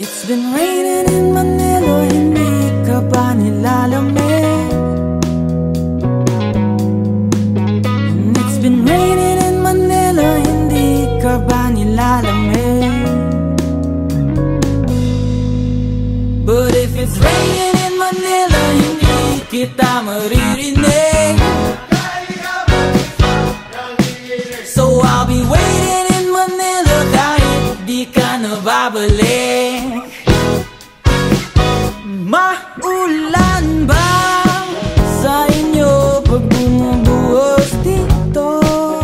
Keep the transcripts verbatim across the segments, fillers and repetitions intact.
It's been raining in Manila, hindi ka ba nilalamig? And it's been raining in Manila, hindi ka ba nilalamig? But if it's raining in Manila, hindi kita maririnig. So I'll be waiting in Manila kahit di ka nababalik. Maulan ba sa inyo pag bumubuhos dito?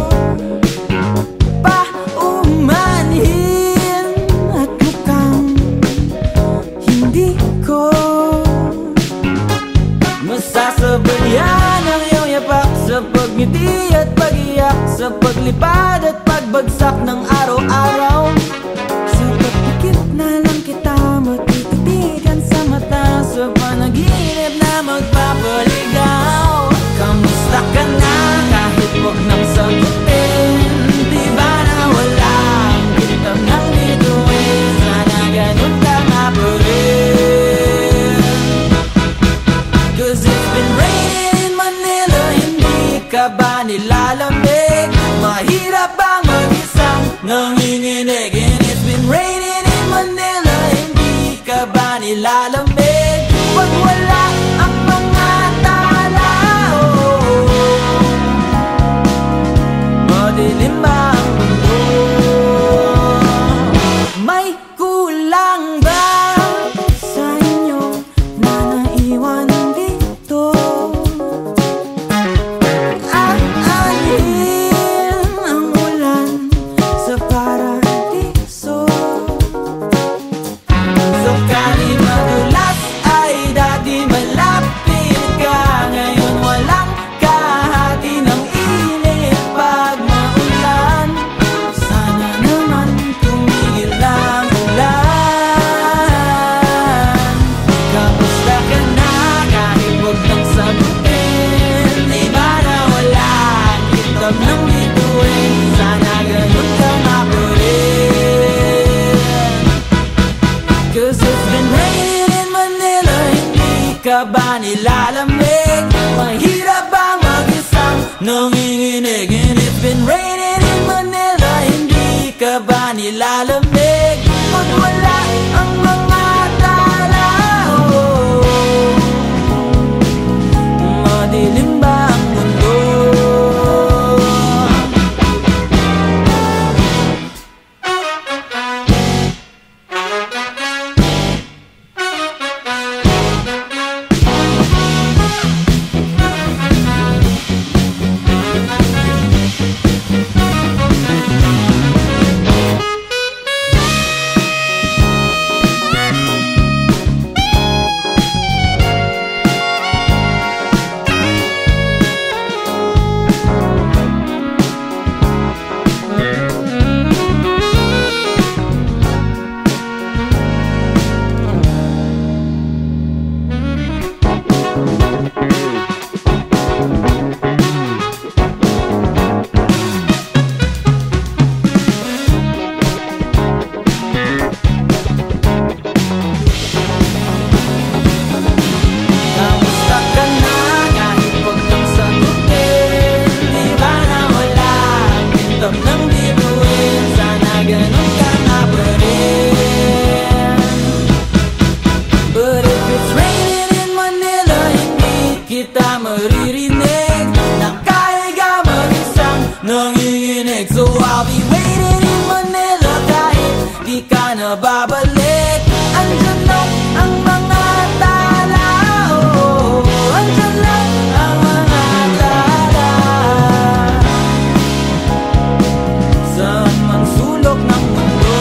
Paumanhin at mukhang hindi ko masasabayan ang iyong yapak sa pagngiti at pag-iyak, sa paglipad at pagbagsak ng araw-araw. Sa pagpikit na lang kita matititigan sa mata, sa panaginip na magpapaligaw. Kamusta ka na kahit wag nang sagutin? Di ba na wala ang kita ng bituin? Sana ganun ka nga pa rin. Cause it's been raining in Manila, hindi ka ba nilalamig? Mahirap bang mag-isang nanginginig? And it's been raining in Manila, hindi ka ba nilalamig? Pag wala ang mga tao, madilim ba ang mundo? May kulang ba sa inyo na naiwan dito? Aanhin ang ulan sa paradiso. Sakali madulas ay dati malapit ka, ngayon walang kahati ng init pag maulan. Sana naman tumigil ang ulan. Kamusta ka na kahit wag nang sagutin? Di ba na wala ang kitab ng bituin? Sana ganun ka nga pa rin. Cause it's been raining in Manila, hindi ka ba nilalamig? Mahirap bang mag-isang nanginginig? And it's been raining in Manila, hindi ka ba nilalamig? Pag wala ang mga tao, madilim ba ang mundo? Kamusta ka na kahit wag nang sagutin? Di ba na wala ang kitab ng bituin? Sana ganun ka nga pa rin. But if it's raining in Manila, hindi kita maririnig. Nakahiga mag-isang nanginginig. So I'll be waiting in Manila kahit di ka nababalik. Andyan lang ang mga tao, andyan lang ang mga tala, saan man sulok ng mundo.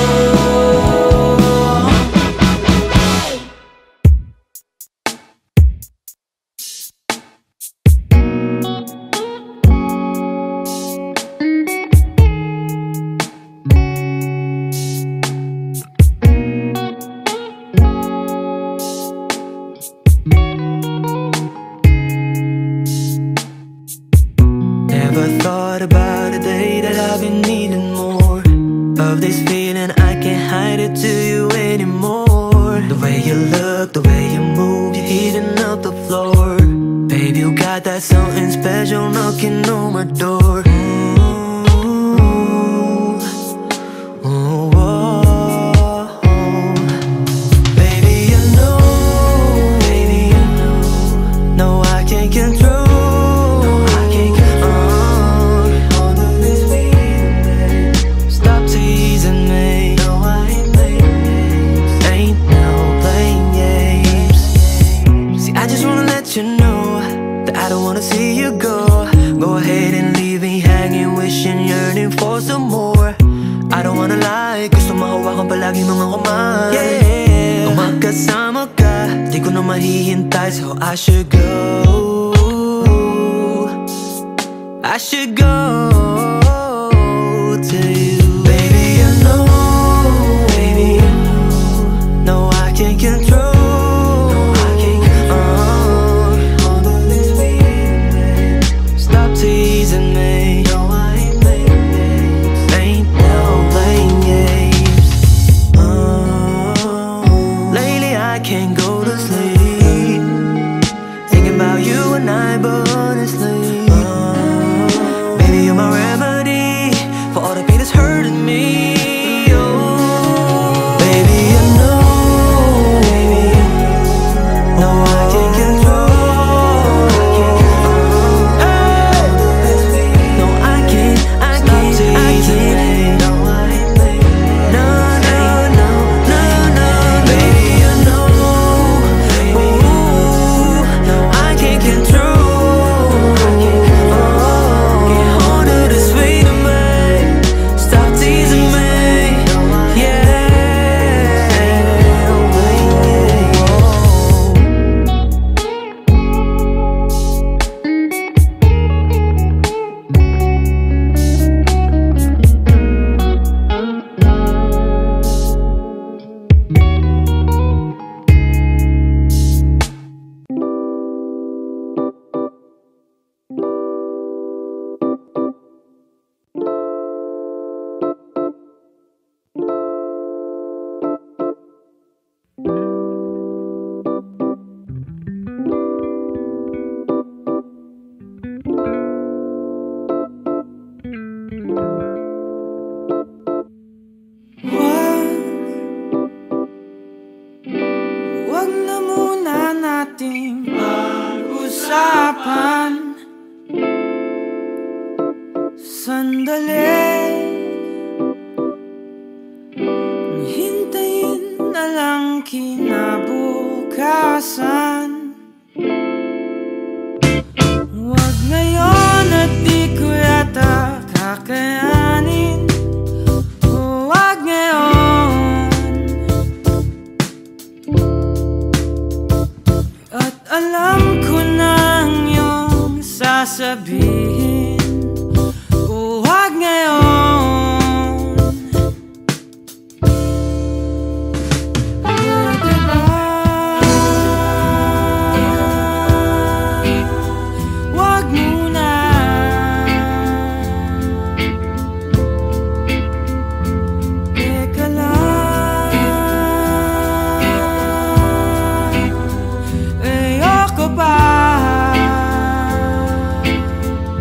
Never thought about a day that I've been needing more of this feeling. I can't hide it to you anymore. look, the way you move, you're heating up the floor. Baby, you got that something special knocking on my door. Palagi mga kumay, yeah. Kung magkasama ka, di ko na mahihintay. So I should go, I should go to you. Baby, I know, baby, I know. No, I can't control. Stop teasing me. No, I ain't playing games. Ain't no playing games. I can't go to sleep thinking about you and I, but honestly, uh, baby, you're my remedy for all the pain that's hurting me. Oh, baby, I know, baby, no, I can't control. Hey. No, I can't, I can't, I can't. Sandali, hintayin na lang kinabukasan. Huwag ngayon at di ko yata kakayanin. Huwag ngayon. At alam ko na ang iyong sasabihin. Huwag ngayon. Pwede ba? Huwag muna. Teka lang, ayoko pa.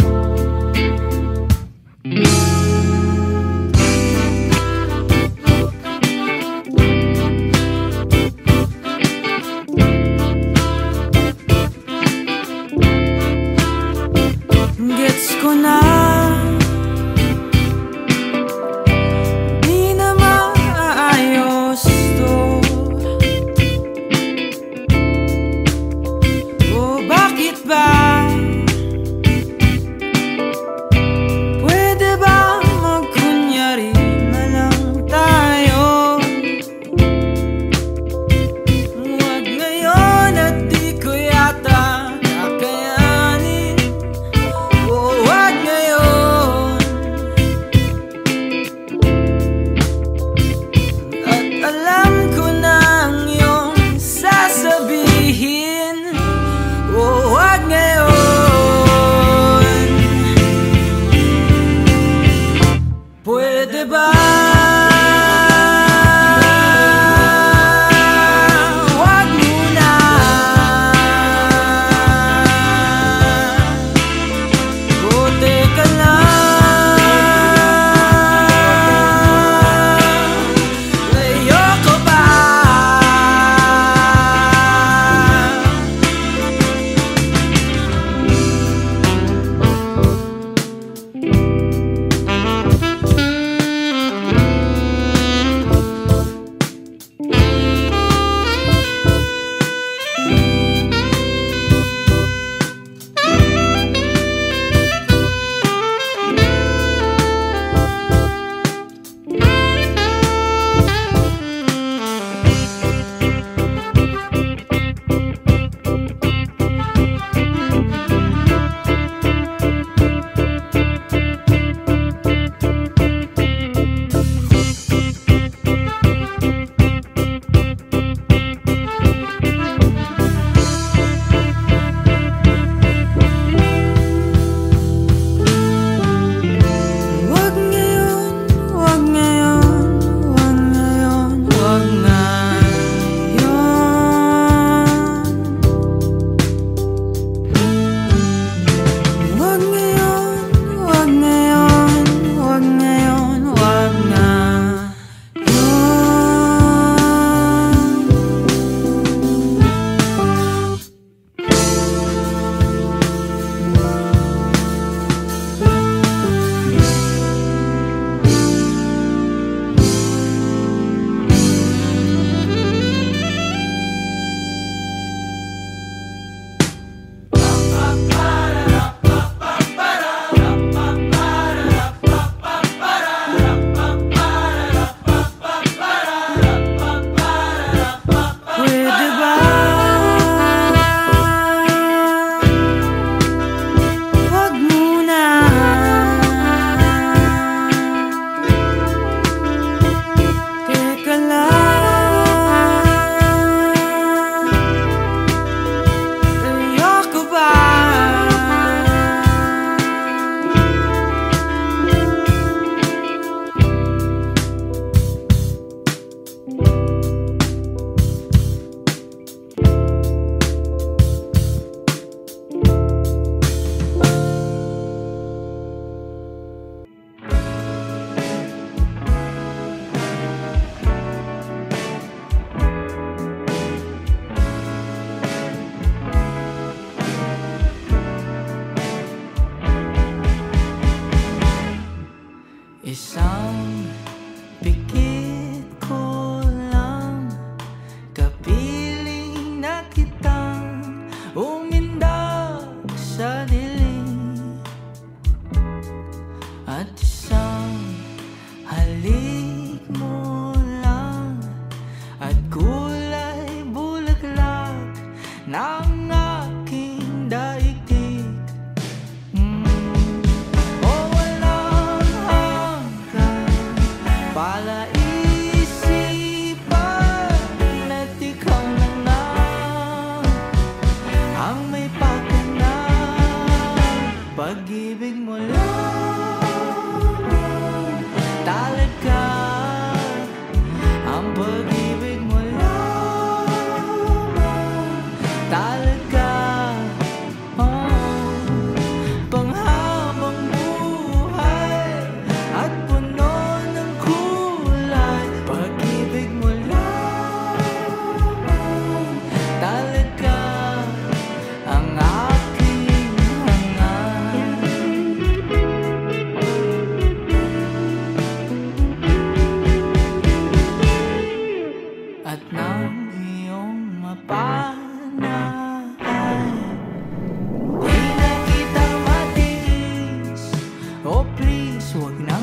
at ng iyong mapanahay. Di na kita matiis, oh please, huwag nang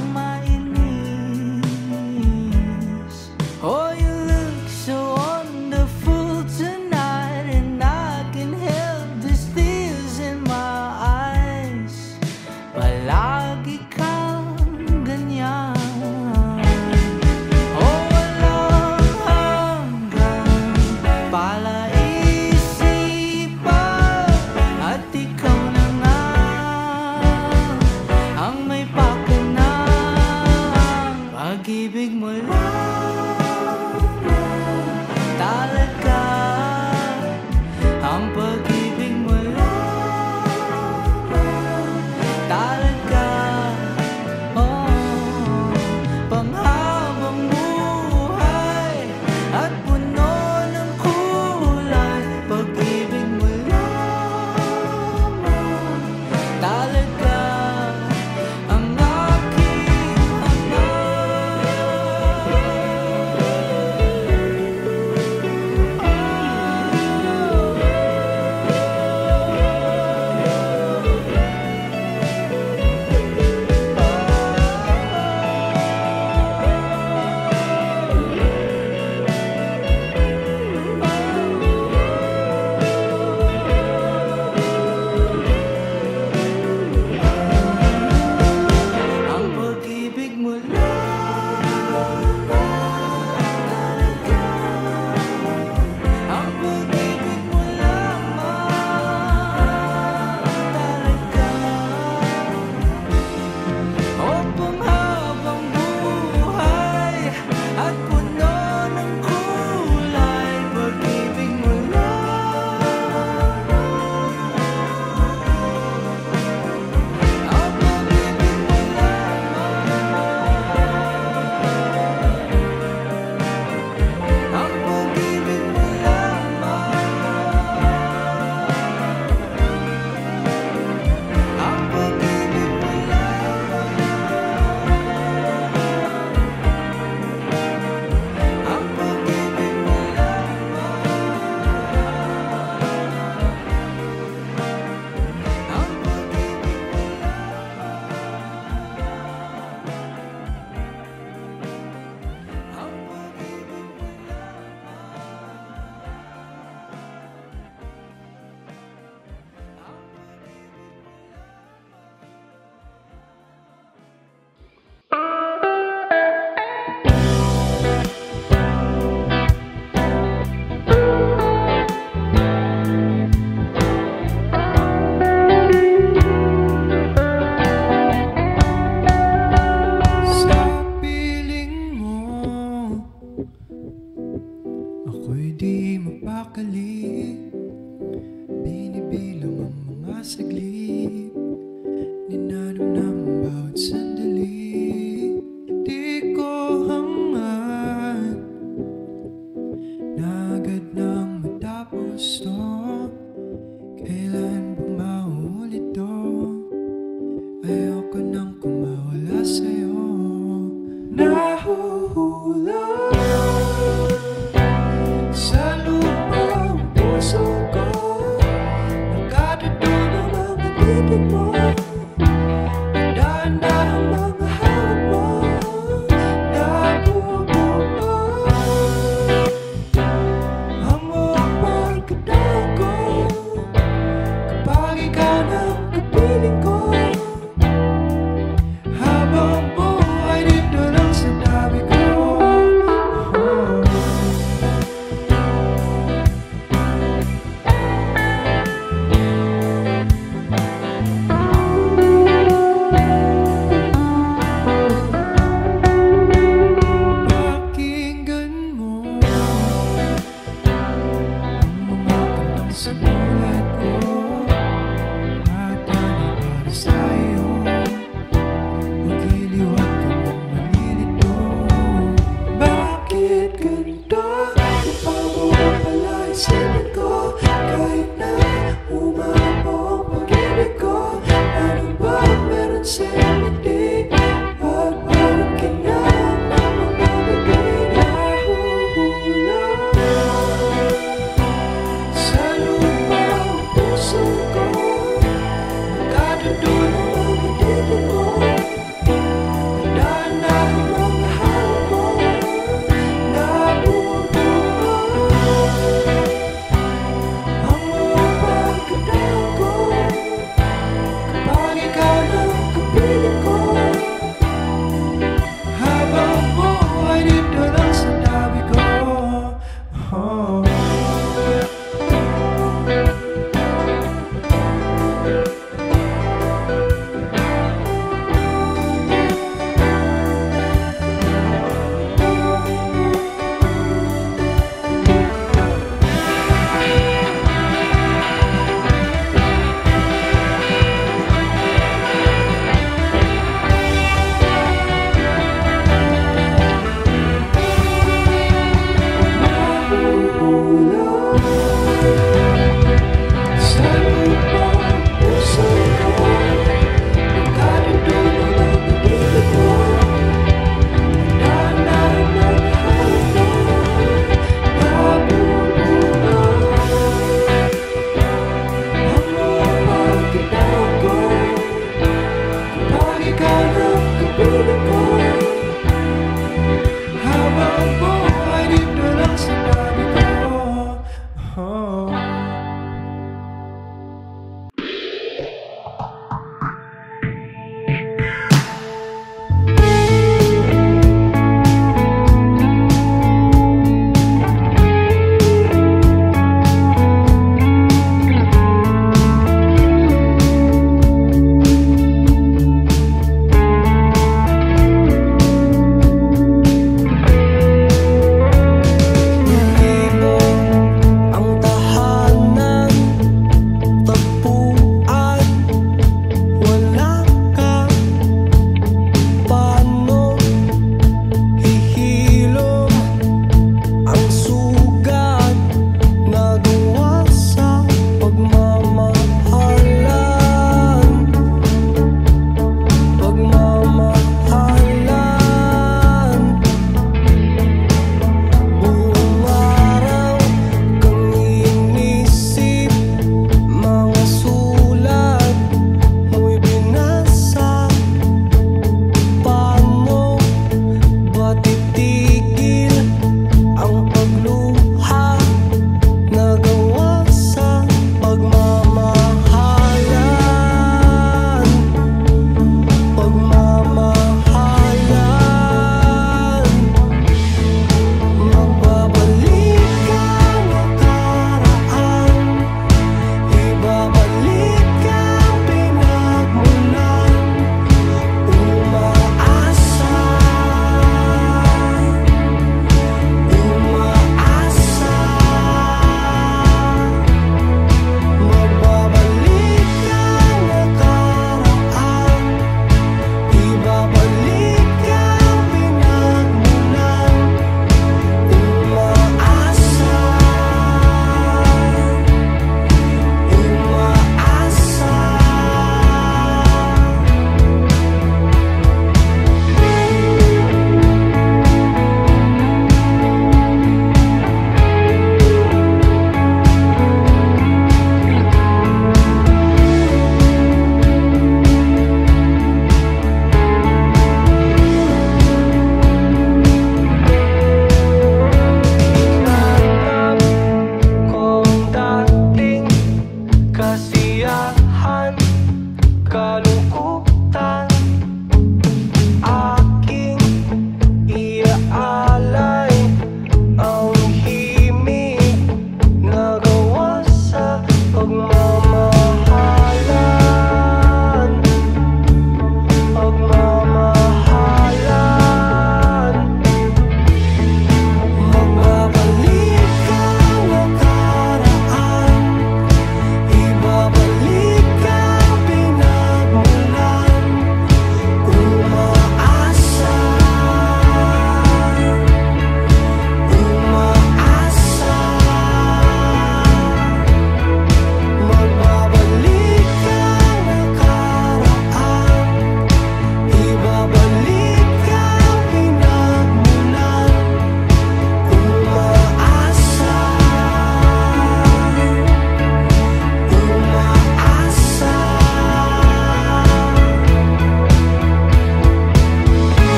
mainis. Oh, you look so wonderful tonight, and I can help these tears in my eyes. Palagi kang ganyan. Oh, walang hanggang palaisipan, at ikaw na nga ang may pakanang. Pag-ibig mo lang talaga, ang pag-ibig mo lang talaga. Oh, panghabang buhay at puno ng kulay. Pag-ibig mo lang talaga ang aking ang pag-ibig mo lang talaga, ang pag-ibig mo lamang talaga. O panghabang buhay at puno ng kulay. Pag-ibig mo lang, ang pag-ibig mo lamang, ang pag-ibig mo lamang, ang pag-ibig mo lamang, ang pag-ibig mo lamang, ang Sa piling mo, ako'y di mapakali. Binibilang ang mga saglit, ninanamnam ang bawat sandali. Di ko hangad na agad nang matapos to. Kailan ba mauulit to? Ayoko nang kumawala sa'yo. Nahuhulog sa lupa ang puso ko, nakatutunan ang pag-ibig mo. Dahan-dahan mga hawak mo, nabubuo ang buong pagkatao ko. Kapag ikaw na ang kapiling ko, habang buhay dito lang sa tabi ko. Pakinggan mo ang mga kantang sinulat ko, at yan ay para sa'yo. Magiliwag ka ng malilito. Bakit ganito? Napabawa pala isipin ko, kahit na umabong pag-ibig ko. Ano ba meron sa'yo hindi? At parang kailangan na mga bibig nahuhulog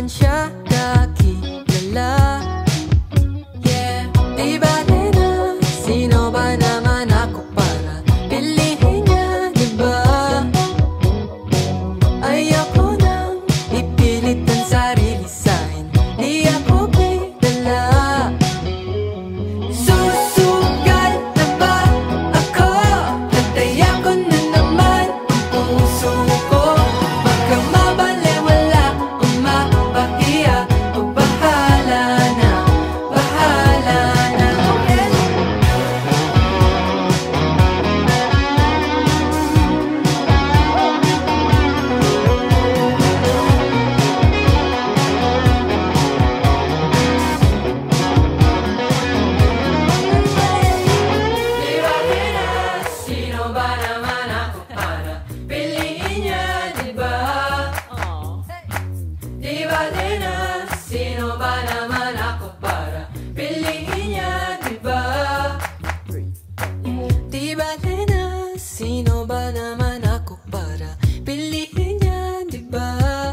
naman siya nakilala. Yeah, di bale na sino ba naman ako para piliin niya, di ba? Ayoko nang ipilit ang sarili sa'kin, di ako bidala. Susugal na ba ako? Natayan ko na naman ang puso ko. Baka mabalewala o mapahiya, o bahala na, bahala na. Di bale na sino ba naman ako para piliin niya, di ba? Di bale na sino ba naman ako para piliin niya, di ba? Di bale na sino ba naman ako para piliin niya, di ba?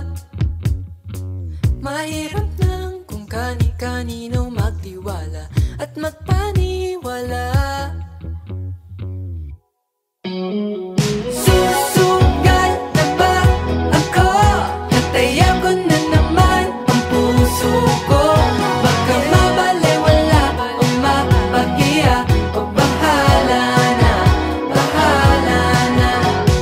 Mahirap lang kung kani-kanino magtiwala at magpaniwala. Susugal na ba ako? Natayan ko na naman ang puso ko. Baka mabalewala o mapahiya, o bahala na, bahala na.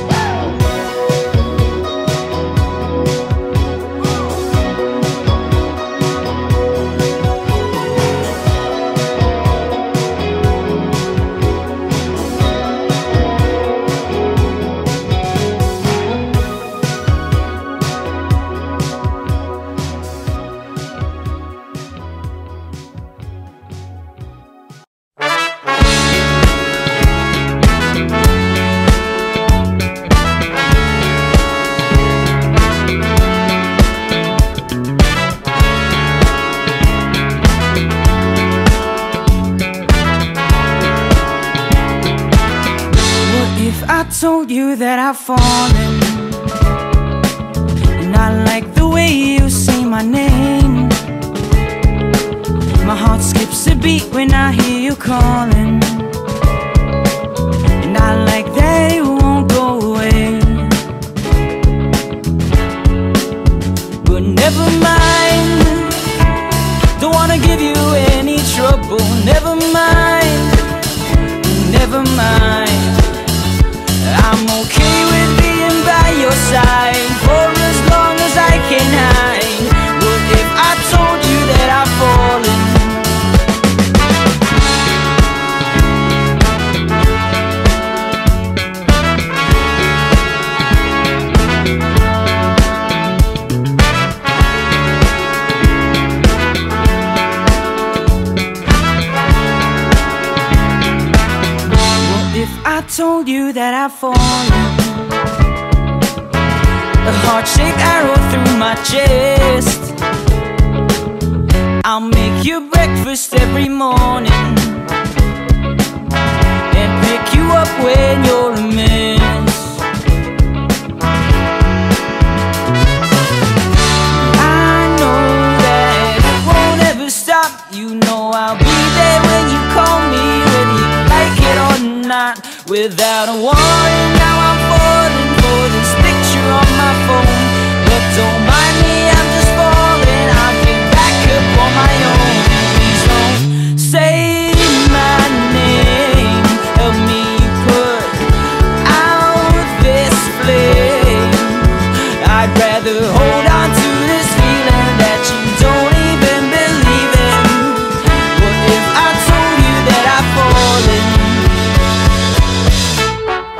What if I told you that I've fallen, and I like the way you say my name? My heart skips a beat when I hear you calling, and I like that it won't go away. But never mind, don't wanna give you any trouble. Never mind, never mind, I'm okay with being by your side for as long as I can hide. What if I told you that I've fallen? What if I told you that I've fallen? A heart-shaped arrow through my chest. I'll make you breakfast every morning and pick you up when you're a mess. I know that it won't ever stop. You know I'll be there when you call me, whether you like it or not. Without a warning, now I'm falling for this picture on my phone. But don't mind me, I'm just falling. I'll get back up on my own. Please don't say my name. Help me put out this flame. I'd rather hold on to this feeling that you don't even believe in. What if I told you that I've fallen?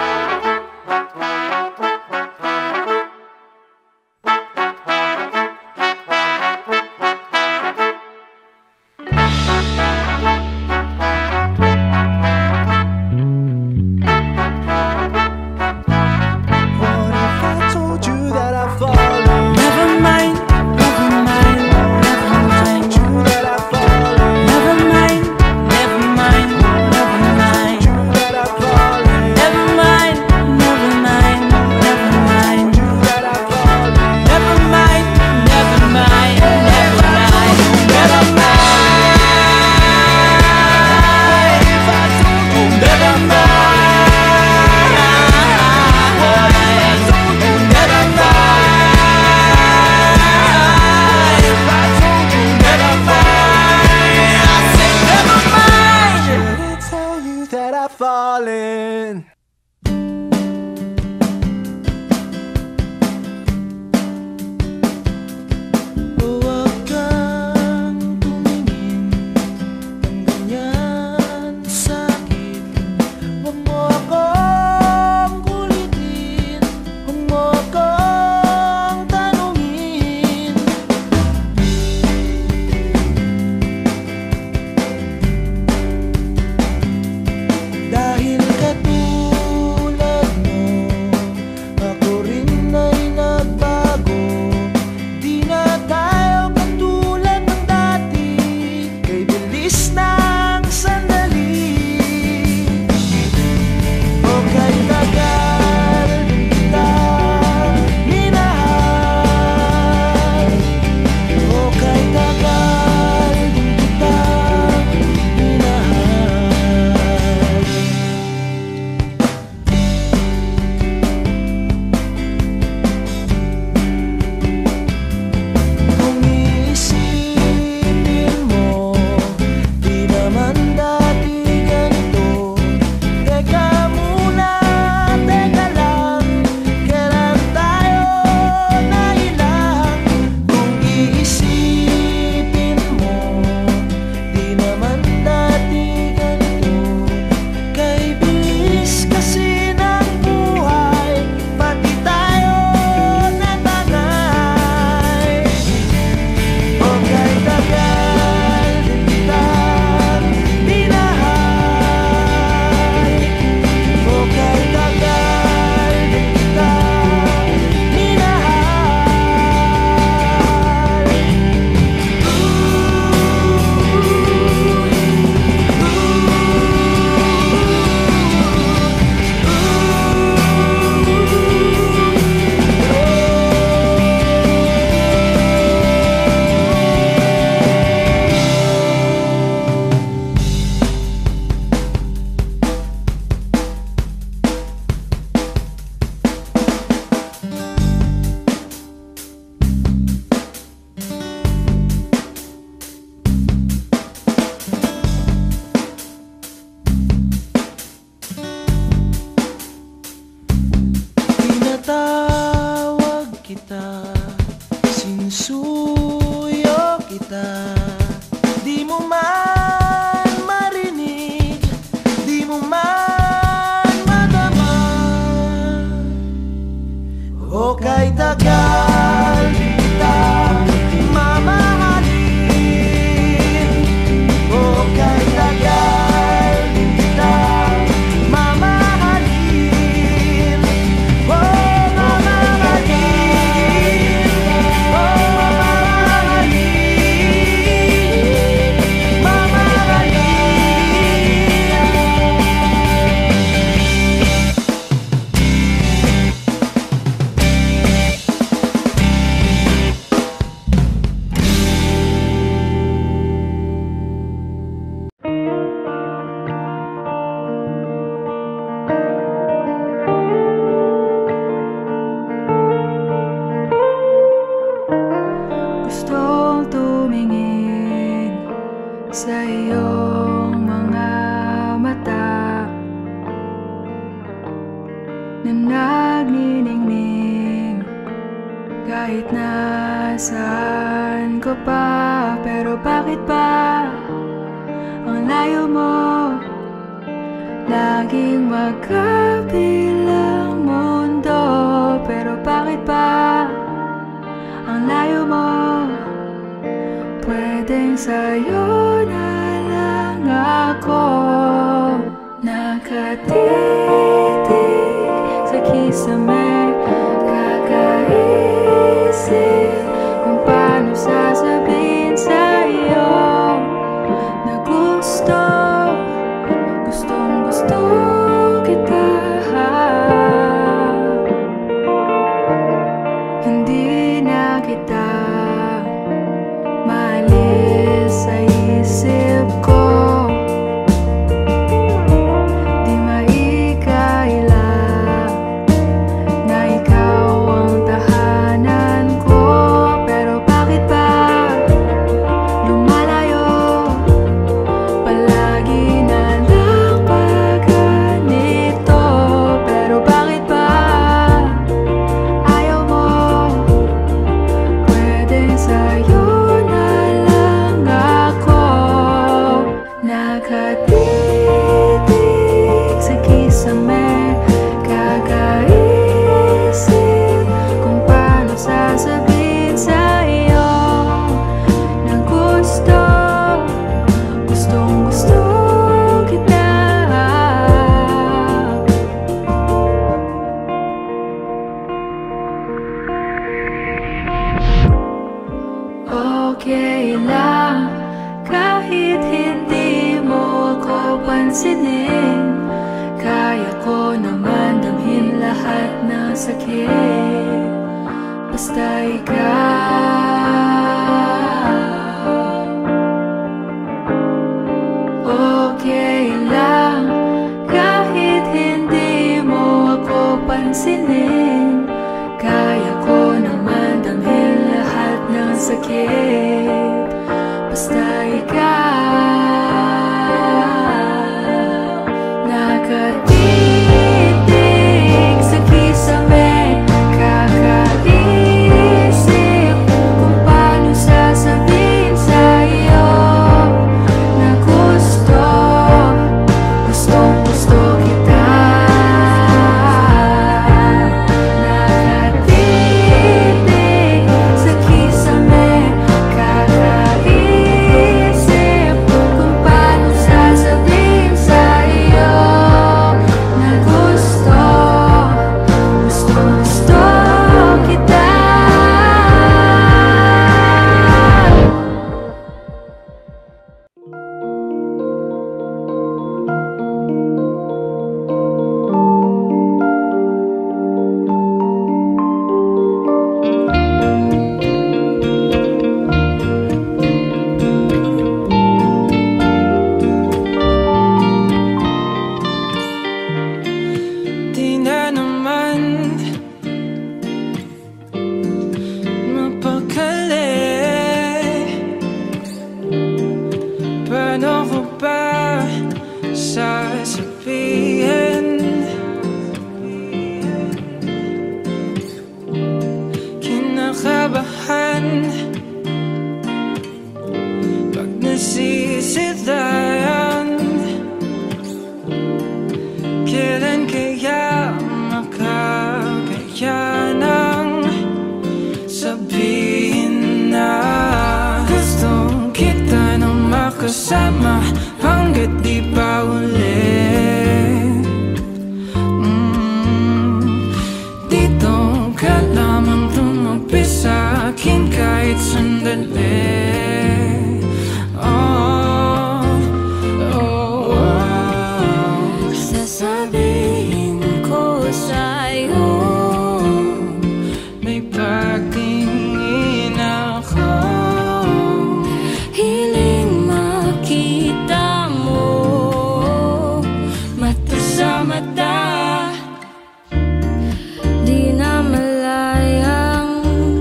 kita, sinusuyo kita. Di mo man marinig, di mo man madama. O kay tagal kita mamahalin, o kay tagal kita mamahalin, o mamahalin, o mamahalin, gustong tumingin sa iyong mga mata na nagniningning kahit nasaan ko pa. Pero bakit ba ang layo mo? Laging magkabilang mundo. Pero bakit ba ang layo mo? Pwedeng sa'yo na lang ako nakatitig sa kisame, kakaisip kung paano sasabihin sa'yo na gusto, gustong gusto kita. Hindi na kita maalis sa isip ko, di maikaila na ikaw ang tahanan ko. Pero bakit ba lumalayo? Palagi na lang ba ganito? Pero bakit ba ayaw mo? Pwedeng sa'yo na lang ako nakatitig sa kisame, kakaisip kung paano sasabihin sa'yo na gusto, gustong gusto kita. Okay lang kahit hindi mo ako pansinin, kaya ko naman damhin lahat ng sakit. Basta ikaw. Okay lang kahit hindi mo ako pansinin, kaya ko naman damhin lahat ng sakit. Basta ikaw nakatitig sa kisame, kakaisip kung paano sasabihin sa'yo na gusto, gustong gusto kita. Nakatitig sa kisame, kakaisip Pag nasisilayan, kailan kaya makakayanang sabihin na gusto kita nang makasama hanggat di pa uli. mm, Dito ka lamang tumabi sa'kin kahit sandali. Oh, oh, oh. Sasabihin ko sa'yo, may pagtingin ako, hiling makita mo mata sa mata. Di na malayang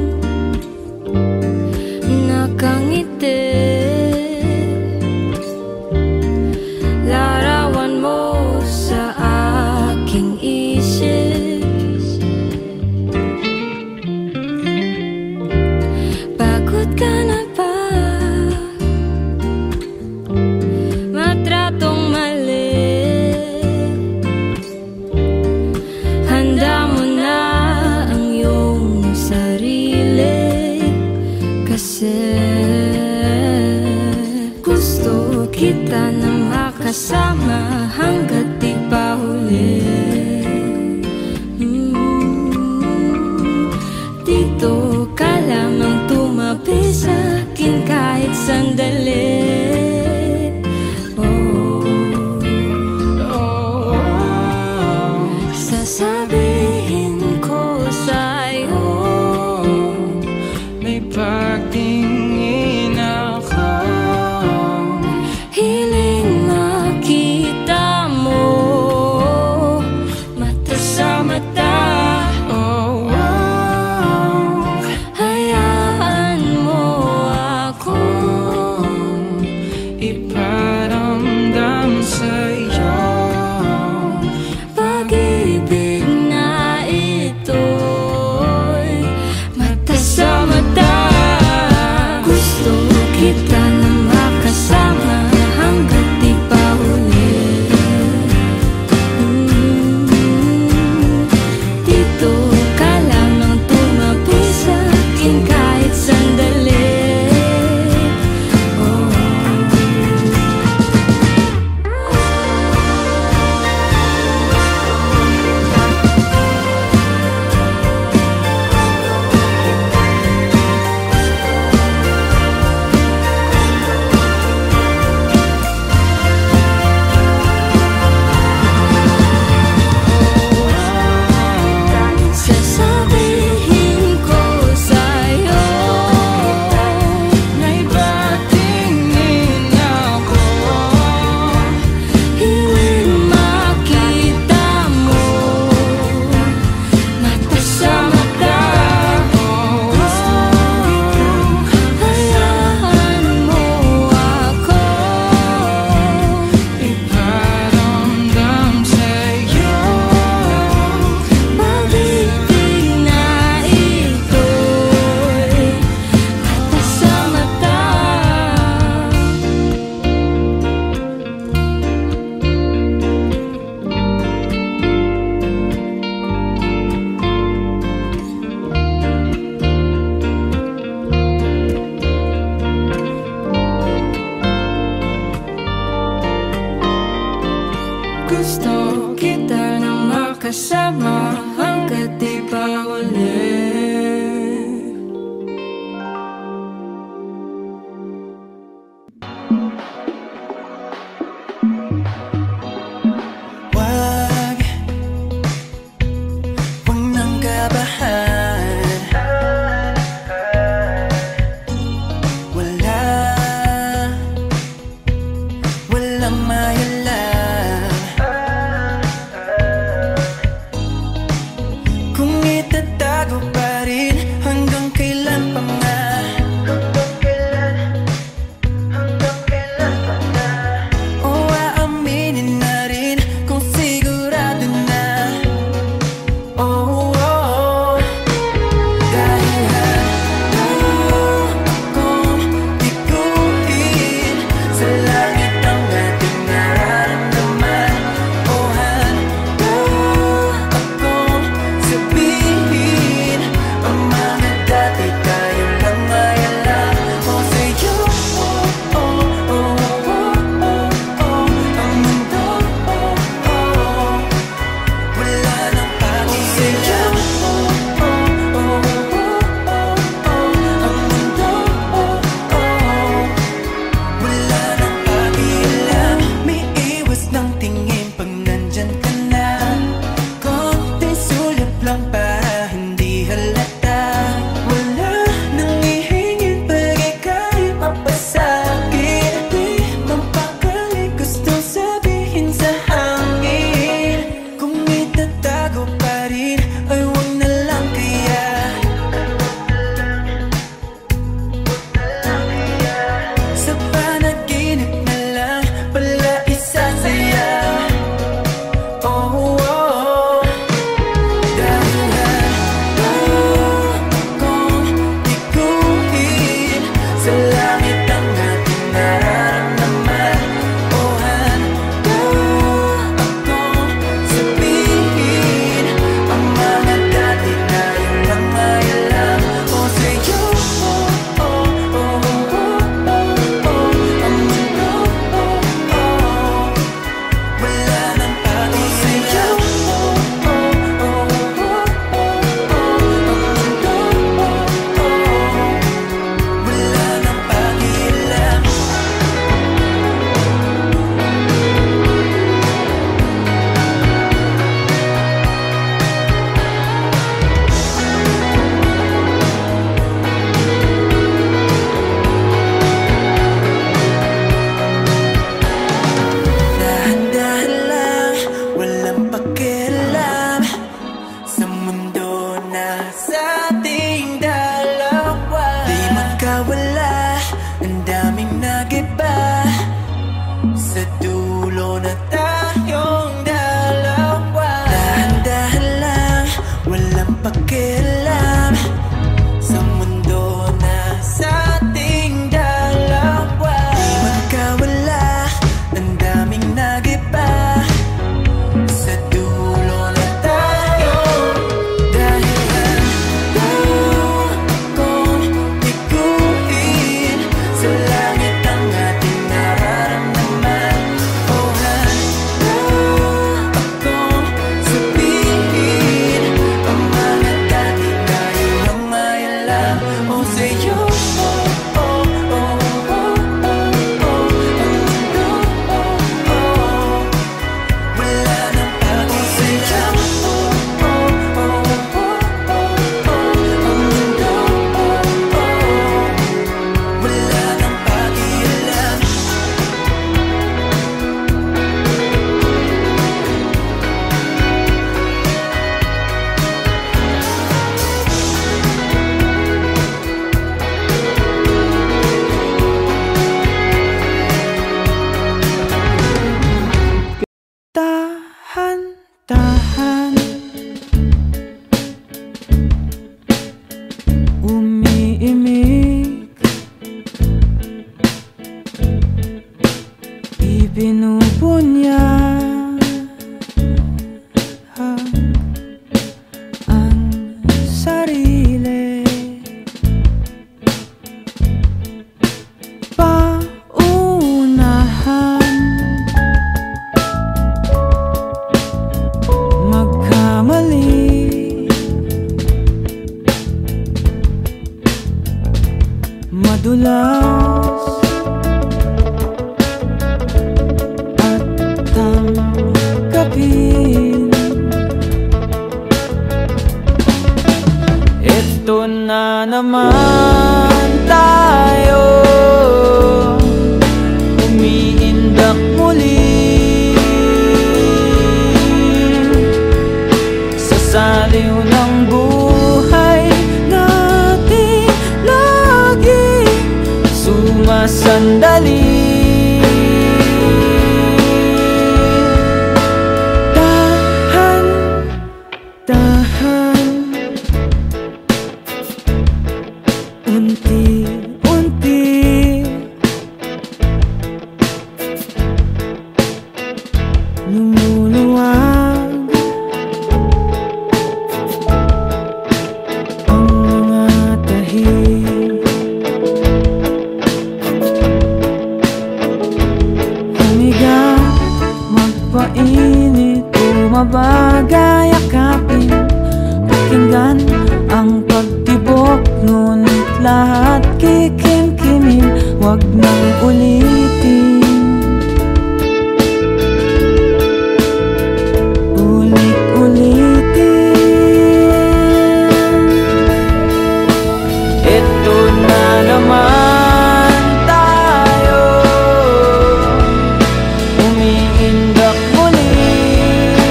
nakangiti, larawan mo sa aking isip. Pagod ka na ba? Matratong mali, handa mo na ang iyong sarili. Kasi gusto kita na makasama hanggat di pa huli. Mm, Dito ka lamang tumabi sa'kin kahit sandali. Oh, oh, oh. Sasabihin ko sa'yo, may pagtingin ako, hiling makita madulas at tanggapin. Ito na naman tayo, umiindak muli sa saliw ng buhay natin, lagi sumasandali. Dahan, dahan, unti-unti, lumuluwag ang mga tahi. Humiga, magpainit, bumabagay, yakapin, pakinggan ang pagtibok, ngunit lahat kikimkimin, wag nang ulitin. Ulit-ulitin. Ito na naman tayo, umiindak muli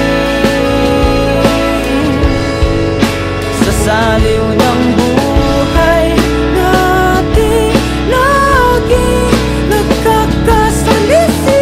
sa saliw ng buhay natin, lagi nagkakasalisi.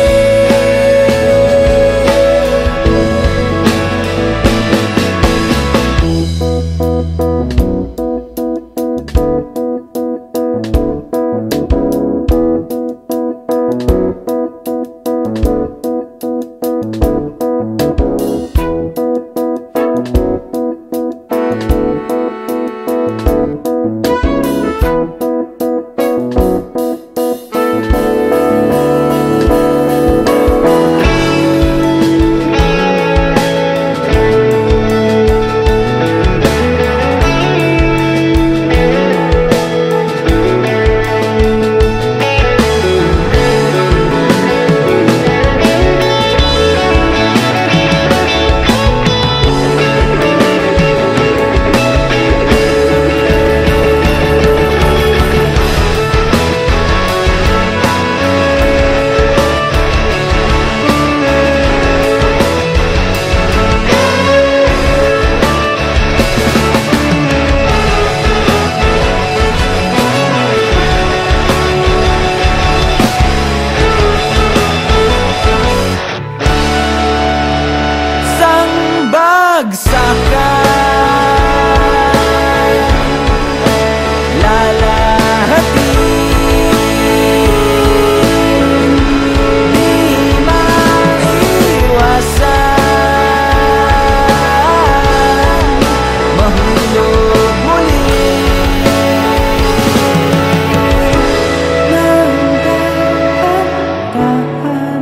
Bagsakan, lalahatin, di maiwasan, mahulog muli ng dahan-dahan.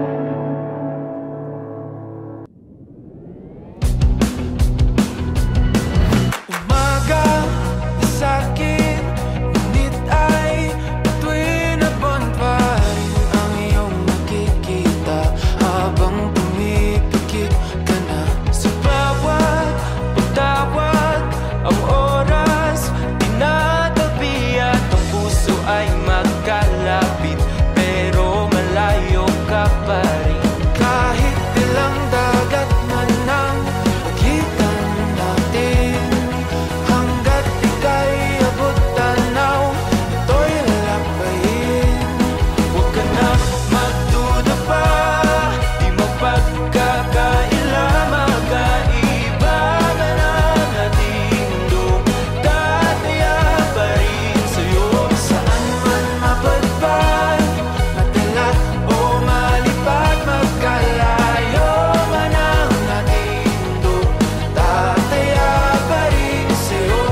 Umaga na sakit, ngunit ay tuwin na bonfire ang iyong nakikita habang pumipikit ka na sa bawat pagtawag. Ang oras tinatabi at ang puso ay magkalapit, pero malayo ka pa rin. Kahit ilang dagat man ang pagitan natin, hanggat ika'y abot tanaw, ito'y lalampain. Huwag ka na magduda pa, di magpagkakaila, magkaiba man ang ating mundo. Tataya pa rin sa'yo, saan man mapadpad, matala o malipad, magkalayo man ang ating mundo. Tataya pa rin sa'yo.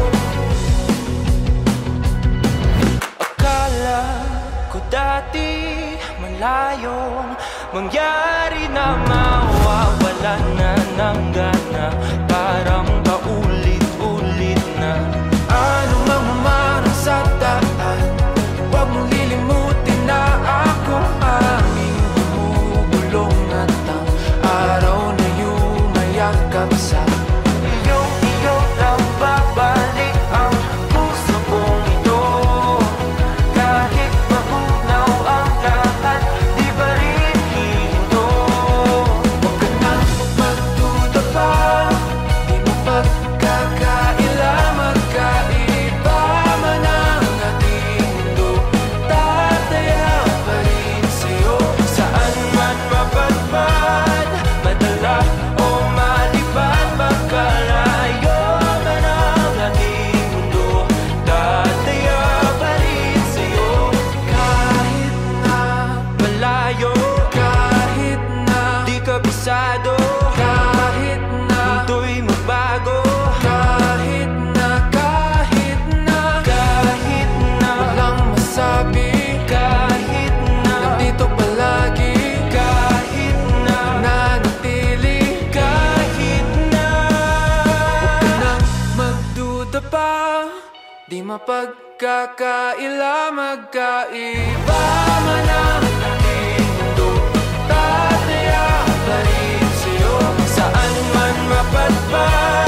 Akala ko dati malayong mangyari na mawawala na ng gana, parang paulit-ulit na. Ano mang mamarang sa daan, Magduda pa, di mapagkakaila, magkaiba man ang ating mundo. Tataya pa rin sa'yo, saan man mapadpad.